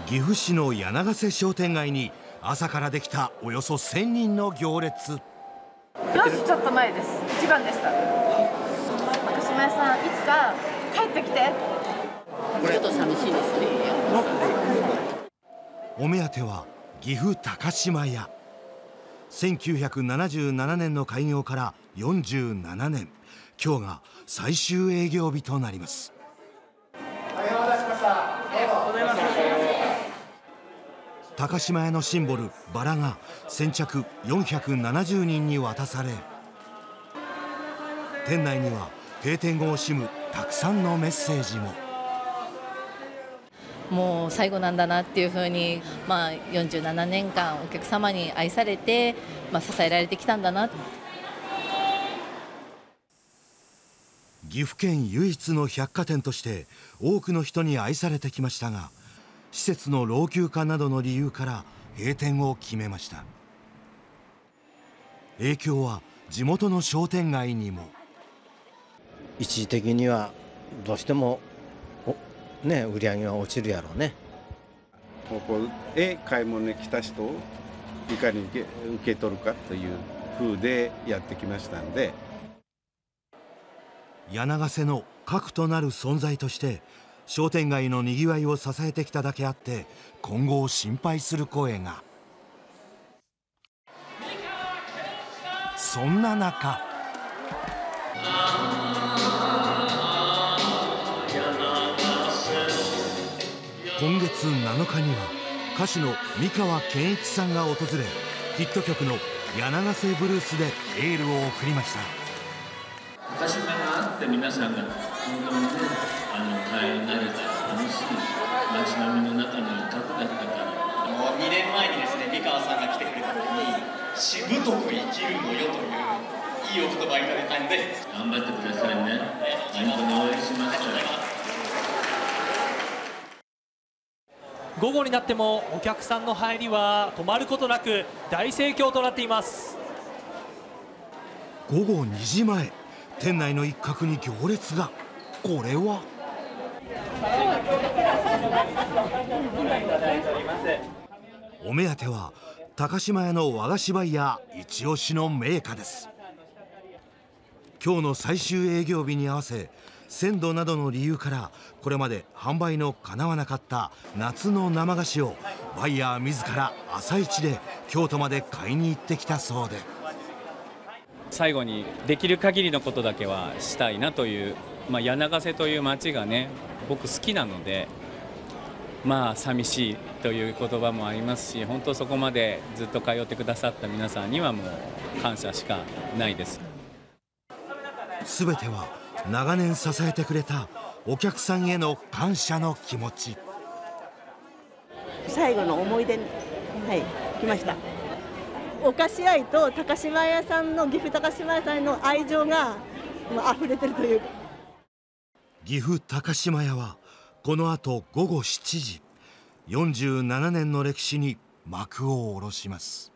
岐阜市の柳瀬商店街に朝からできたおよそ1000人の行列。 4時ちょっと前です。一番でした。高島屋さん、いつか帰ってきて。 ちょっと寂しいですね。 お目当ては岐阜高島屋。1977年の開業から47年、今日が最終営業日となります。高島屋のシンボルバラが先着470人に渡され、店内には閉店後を惜しむたくさんのメッセージも。 もう最後なんだなっていうふうに、47年間お客様に愛されて、支えられてきたんだな。 岐阜県唯一の百貨店として多くの人に愛されてきましたが、施設の老朽化などの理由から閉店を決めました。影響は地元の商店街にも。 一時的にはどうしても売り上げは落ちるやろうね。 ここへ買い物に来た人をいかに受け取るかという風でやってきましたんで、 柳瀬の核となる存在として商店街のにぎわいを支えてきただけあって、今後を心配する声が。そんな中、今月7日には歌手の美川憲一さんが訪れ、ヒット曲の「柳瀬ブルース」でエールを送りました。 高島があって皆さんが本当にね、帰り慣れた楽しい街並みの中の一角だったから。 2年前にですね、美川さんが来てくれた時に「しぶとく生きるのよ」といういいお言葉いただいたんで、 頑張ってくださいね。本当に応援しますから。 午後になってもお客さんの入りは止まることなく大盛況となっています。 午後2時前、店内の一角に行列が。これはお目当ては高島屋の和菓子バイヤー一押しの銘菓です。今日の最終営業日に合わせ、鮮度などの理由からこれまで販売のかなわなかった夏の生菓子をバイヤー自ら朝一で京都まで買いに行ってきたそうで、 最後にできる限りのことだけはしたいなという、柳瀬という町がね、僕好きなので、寂しいという言葉もありますし、本当そこまでずっと通ってくださった皆さんにはもう感謝しかないです。 すべては長年支えてくれたお客さんへの感謝の気持ち。 最後の思い出に、来ました。お菓子愛と高島屋さんの、岐阜高島屋さんの愛情が溢れてるという。 岐阜高島屋はこの後午後7時、47年の歴史に幕を下ろします。